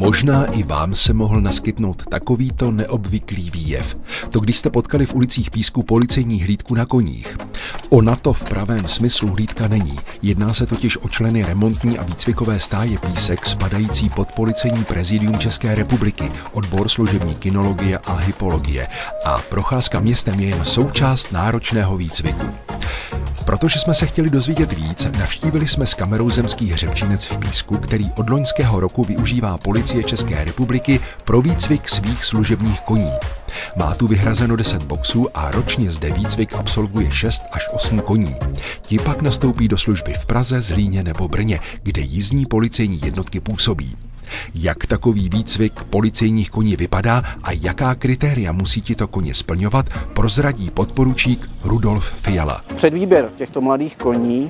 Možná i vám se mohl naskytnout takovýto neobvyklý výjev. To když jste potkali v ulicích Písku policejní hlídku na koních. Ona to v pravém smyslu hlídka není. Jedná se totiž o členy remontní a výcvikové stáje Písek spadající pod Policejní prezidium České republiky, odbor služební kynologie a hypologie. A procházka městem je jen součást náročného výcviku. Protože jsme se chtěli dozvědět víc, navštívili jsme s kamerou zemský hřebčinec v Písku, který od loňského roku využívá Policie České republiky pro výcvik svých služebních koní. Má tu vyhrazeno 10 boxů a ročně zde výcvik absolvuje 6 až 8 koní. Ti pak nastoupí do služby v Praze, Zlíně nebo Brně, kde jízdní policejní jednotky působí. Jak takový výcvik policejních koní vypadá a jaká kritéria musí tito koně splňovat, prozradí podporučík Rudolf Fiala. Předvýběr těchto mladých koní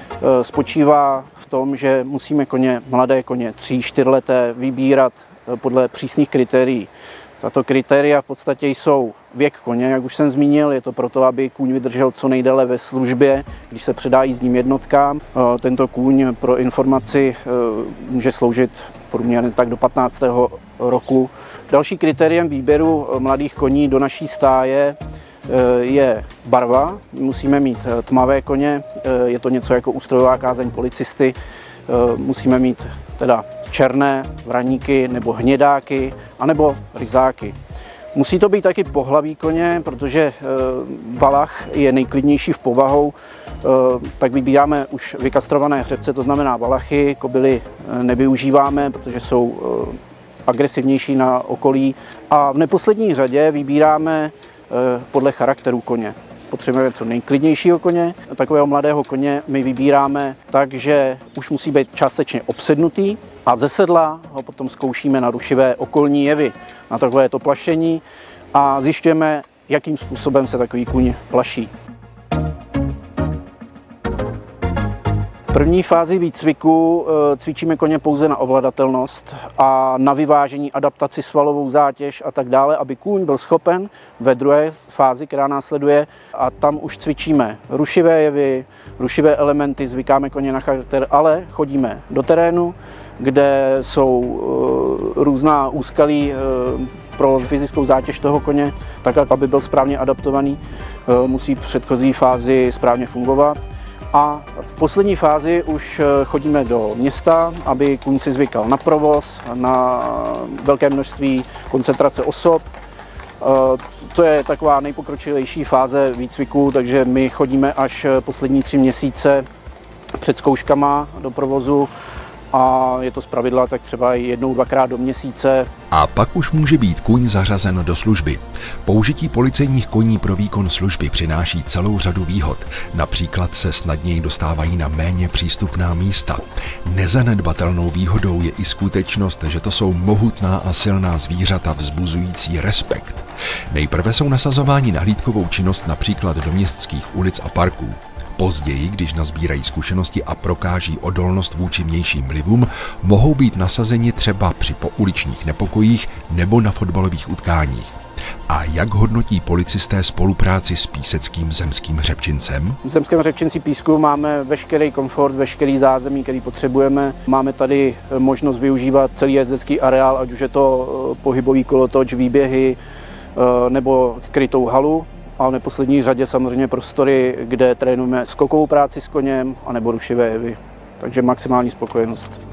spočívá v tom, že musíme mladé koně 3-4 leté vybírat podle přísných kritérií. Tato kritéria v podstatě jsou věk koně, jak už jsem zmínil, je to proto, aby kůň vydržel co nejdéle ve službě, když se předá jízdním jednotkám. Tento kůň pro informaci může sloužit průměrně tak do 15. roku. Další kritériem výběru mladých koní do naší stáje je barva. Musíme mít tmavé koně, je to něco jako ústrojová kázeň policisty. Musíme mít teda černé vraníky nebo hnědáky, anebo ryzáky. Musí to být taky pohlaví koně, protože valach je nejklidnější v povahou, tak vybíráme už vykastrované hřebce, to znamená valachy, kobily nevyužíváme, protože jsou agresivnější na okolí. A v neposlední řadě vybíráme podle charakteru koně. Potřebujeme co nejklidnějšího koně. Takového mladého koně my vybíráme tak, že už musí být částečně obsednutý a ze sedla ho potom zkoušíme na rušivé okolní jevy, na takovéto plašení a zjišťujeme, jakým způsobem se takový kůň plaší. V první fázi výcviku cvičíme koně pouze na ovladatelnost a na vyvážení, adaptaci, svalovou zátěž a tak dále, aby kůň byl schopen ve druhé fázi, která následuje, a tam už cvičíme rušivé jevy, rušivé elementy, zvykáme koně na charakter, ale chodíme do terénu, kde jsou různá úskalí pro fyzickou zátěž toho koně, tak aby byl správně adaptovaný, musí v předchozí fázi správně fungovat. A v poslední fázi už chodíme do města, aby kůň si zvykal na provoz, na velké množství koncentrace osob. To je taková nejpokročilejší fáze výcviku, takže my chodíme až poslední 3 měsíce před zkouškama do provozu a je to zpravidla tak třeba 1-2krát do měsíce. A pak už může být kůň zařazen do služby. Použití policejních koní pro výkon služby přináší celou řadu výhod. Například se snadněji dostávají na méně přístupná místa. Nezanedbatelnou výhodou je i skutečnost, že to jsou mohutná a silná zvířata vzbuzující respekt. Nejprve jsou nasazováni na hlídkovou činnost například do městských ulic a parků. Později, když nazbírají zkušenosti a prokáží odolnost vůči vnějším vlivům, mohou být nasazeni třeba při pouličních nepokojích nebo na fotbalových utkáních. A jak hodnotí policisté spolupráci s píseckým zemským hřebčincem? V zemském hřebčinci Písku máme veškerý komfort, veškerý zázemí, který potřebujeme. Máme tady možnost využívat celý jezdecký areál, ať už je to pohybový kolotoč, výběhy nebo krytou halu. A v neposlední řadě samozřejmě prostory, kde trénujeme skokovou práci s koněm anebo rušivé jevy. Takže maximální spokojenost.